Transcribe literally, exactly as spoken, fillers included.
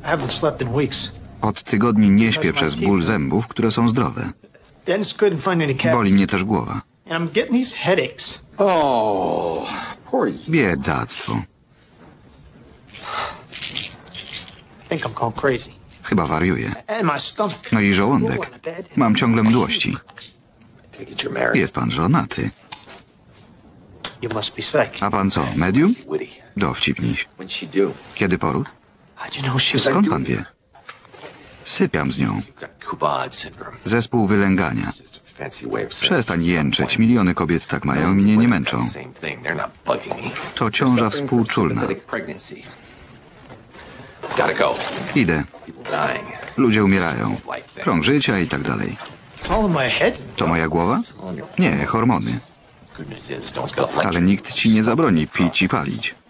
I haven't slept in weeks. Od tygodni nie śpię przez ból zębów, które są zdrowe. Dentist couldn't find any cavities. Boli mnie też głowa. And I'm getting these headaches. Oh, poor you. Biedactwo. I think I'm going crazy. Chyba wariuję. And my stomach. No i żołądek. Mam ciągle mdłości. Take it you're married. Jest pan żonaty. You must be psych. A pan co, medium? Witty. Dowcipniś. What'd she do? Kiedy poród? How'd you know she was... Skąd pan wie? Sypiam z nią. You've got Kubad syndrome. Zespół wylęgania. Just a fancy way of saying Przestań jęczeć. Miliony kobiet tak mają i mnie nie męczą. Same thing. They're not bugging me. To ciąża współczulna. Sympathetic pregnancy. Gotta go. Idę. People dying. Ludzie umierają. Krąg życia i tak dalej. It's all in my head. To moja głowa? Nie, hormony. Good news is, no one's got a lecture. Ale nikt ci nie zabroni pić i palić.